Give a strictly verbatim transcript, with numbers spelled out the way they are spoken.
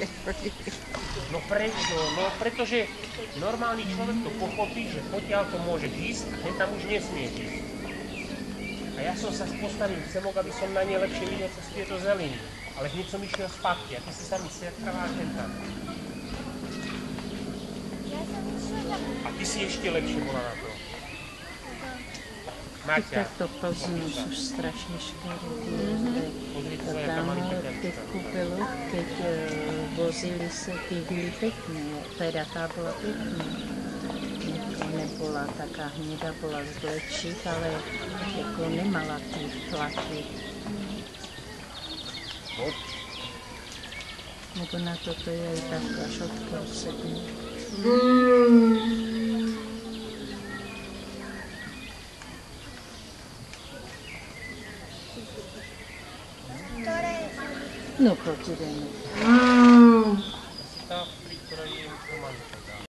No prečo? No pretože normálny človek to pochopí, že potiaľ to môže ísť a ten tam už nesmie ísť. A ja som sa postavil semok, aby som na ne lepšie videl cez tieto zeliny. Ale hneď som išiel spátky a ty si sa mi siatkala až tam. A ty si ešte lepšie bola na to. Maťa. Takto poznú sú strašne škaredé. Tam v tých kúpeloch, keď vozili sa, tí byli pekné, teda tá bola pekná. Nebola taká hnedá, bola z vlečích, ale ako nemala tých tlaky. Lebo na toto je aj taká šotka osedná. No, poď ideme.